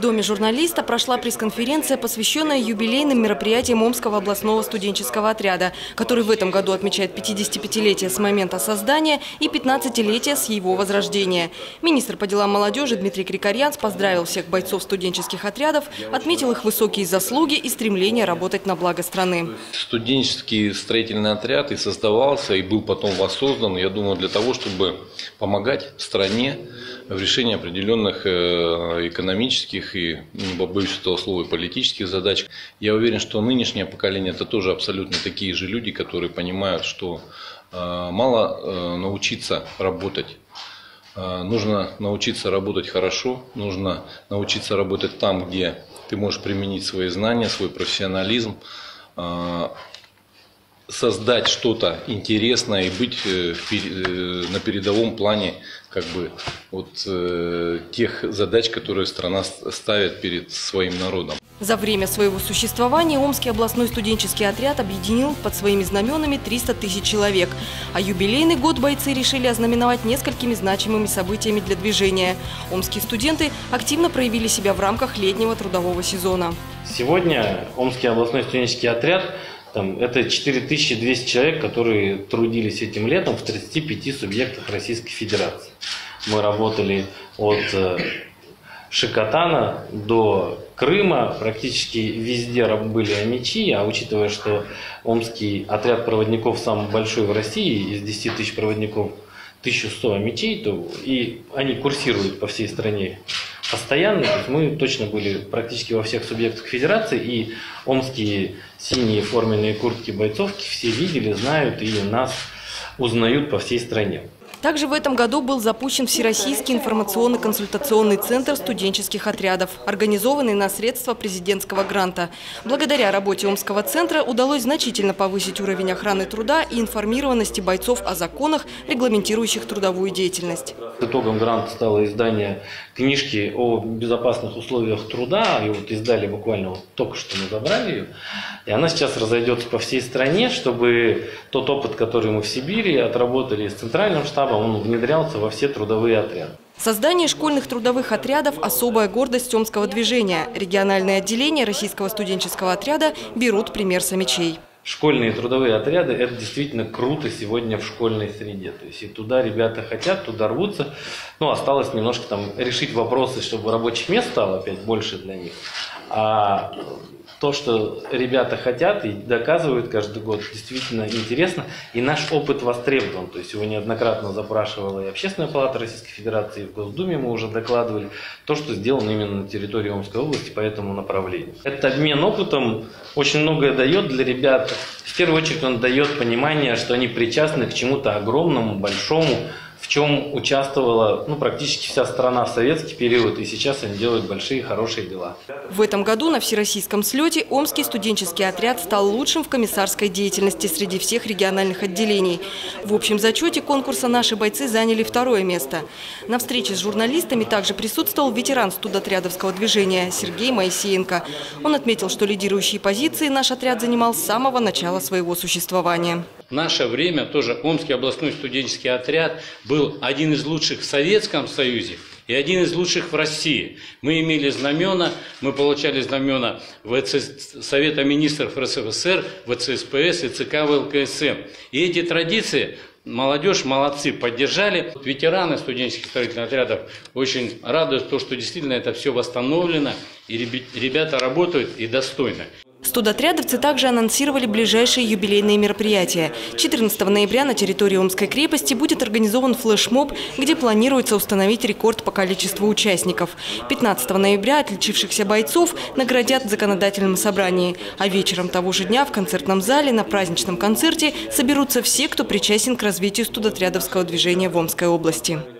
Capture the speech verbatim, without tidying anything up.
Доме журналиста прошла пресс-конференция, посвященная юбилейным мероприятиям Омского областного студенческого отряда, который в этом году отмечает пятидесятипятилетие с момента создания и пятнадцатилетие с его возрождения. Министр по делам молодежи Дмитрий Крикарьянц поздравил всех бойцов студенческих отрядов, отметил их высокие заслуги и стремление работать на благо страны. Студенческий строительный отряд и создавался, и был потом воссоздан, я думаю, для того, чтобы помогать стране в решении определенных экономических и, не побоюсь этого слова, политических задач. Я уверен, что нынешнее поколение – это тоже абсолютно такие же люди, которые понимают, что мало научиться работать. Нужно научиться работать хорошо, нужно научиться работать там, где ты можешь применить свои знания, свой профессионализм, создать что-то интересное и быть на передовом плане как бы вот тех задач, которые страна ставит перед своим народом. За время своего существования Омский областной студенческий отряд объединил под своими знаменами триста тысяч человек. А юбилейный год бойцы решили ознаменовать несколькими значимыми событиями для движения. Омские студенты активно проявили себя в рамках летнего трудового сезона. Сегодня Омский областной студенческий отряд Там, это четыре тысячи двести человек, которые трудились этим летом в тридцати пяти субъектах Российской Федерации. Мы работали от Шикотана до Крыма, практически везде были омичи, а учитывая, что Омский отряд проводников самый большой в России, из десяти тысяч проводников тысяча сто омичей, то и они курсируют по всей стране постоянно. То есть мы точно были практически во всех субъектах федерации, и омские синие форменные куртки бойцовки все видели, знают и нас узнают по всей стране. Также в этом году был запущен Всероссийский информационно-консультационный центр студенческих отрядов, организованный на средства президентского гранта. Благодаря работе Омского центра удалось значительно повысить уровень охраны труда и информированности бойцов о законах, регламентирующих трудовую деятельность. Итогом гранта стало издание книжки о безопасных условиях труда. И вот издали буквально вот только что мы забрали ее. И она сейчас разойдется по всей стране, чтобы тот опыт, который мы в Сибири отработали с центральным штабом, он внедрялся во все трудовые отряды. Создание школьных трудовых отрядов – особая гордость Омского движения. Региональные отделения Российского студенческого отряда берут пример с омичей. Школьные трудовые отряды – это действительно круто сегодня в школьной среде. То есть и туда ребята хотят, туда рвутся. Ну, осталось немножко там решить вопросы, чтобы рабочих мест стало опять больше для них. А то, что ребята хотят и доказывают каждый год, действительно интересно. И наш опыт востребован. То есть его неоднократно запрашивала и Общественная палата Российской Федерации, и в Госдуме мы уже докладывали то, что сделано именно на территории Омской области по этому направлению. Этот обмен опытом очень многое дает для ребят. В первую очередь он дает понимание, что они причастны к чему-то огромному, большому, в чем участвовала ну, практически вся страна в советский период, и сейчас они делают большие хорошие дела. В этом году на всероссийском слете Омский студенческий отряд стал лучшим в комиссарской деятельности среди всех региональных отделений. В общем зачете конкурса наши бойцы заняли второе место. На встрече с журналистами также присутствовал ветеран студотрядовского движения Сергей Моисеенко. Он отметил, что лидирующие позиции наш отряд занимал с самого начала своего существования. В наше время тоже Омский областной студенческий отряд был один из лучших в Советском Союзе и один из лучших в России. Мы имели знамена, мы получали знамена Совета министров эр эс эф эс эр, вэ цэ эс пэ эс и цэ ка вэ эл ка эс эм. И эти традиции молодежь молодцы поддержали. Ветераны студенческих строительных отрядов очень радуют то, что действительно это все восстановлено и ребята работают и достойно. Студотрядовцы также анонсировали ближайшие юбилейные мероприятия. четырнадцатого ноября на территории Омской крепости будет организован флешмоб, где планируется установить рекорд по количеству участников. пятнадцатого ноября отличившихся бойцов наградят в законодательном собрании. А вечером того же дня в концертном зале на праздничном концерте соберутся все, кто причастен к развитию студотрядовского движения в Омской области.